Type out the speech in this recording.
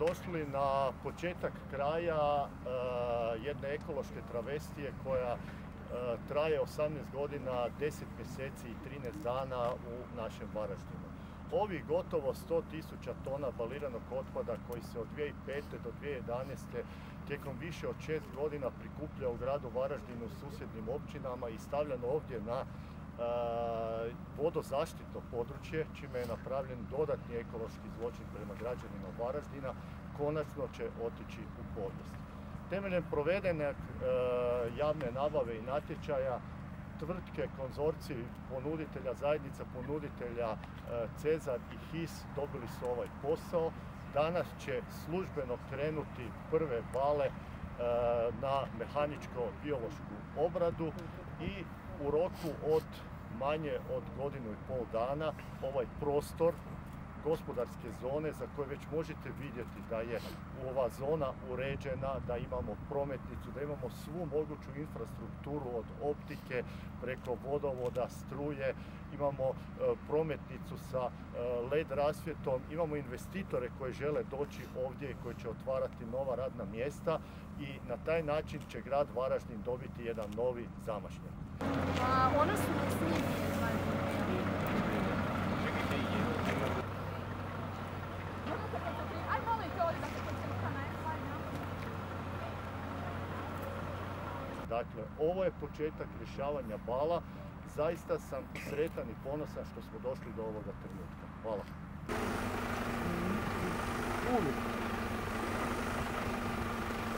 došli na početak kraja jedne ekološke travestije koja traje 18 godina, 10 mjeseci i 13 dana u našem Varaždinu. Ovih gotovo 100.000 tona baliranog otpada koji se od 2005. do 2011. tijekom više od 6 godina prikuplja u gradu Varaždinu, susjednim općinama i stavljano ovdje na vodozaštitno područje, čime je napravljen dodatni ekološki zločin prema građanima Varaždina, konačno će otići u povijest. Temeljem provedene javne nabave i natječaja, tvrtke, konzorciji ponuditelja, zajednica ponuditelja Cezar i HIS dobili su ovaj posao. Danas će službeno krenuti prve bale na mehaničko-biološku obradu i u roku od manje od godinu i pol dana ovaj prostor gospodarske zone, za koje već možete vidjeti da je ova zona uređena, da imamo prometnicu, da imamo svu moguću infrastrukturu od optike preko vodovoda, struje, imamo prometnicu sa LED rasvjetom, imamo investitore koji žele doći ovdje i koji će otvarati nova radna mjesta i na taj način će grad Varaždin dobiti jedan novi zamašnjak. Ono su mi snimili. Dakle, ovo je početak rješavanja bala. Zaista sam sretan i ponosan što smo došli do ovoga trenutka. Hvala.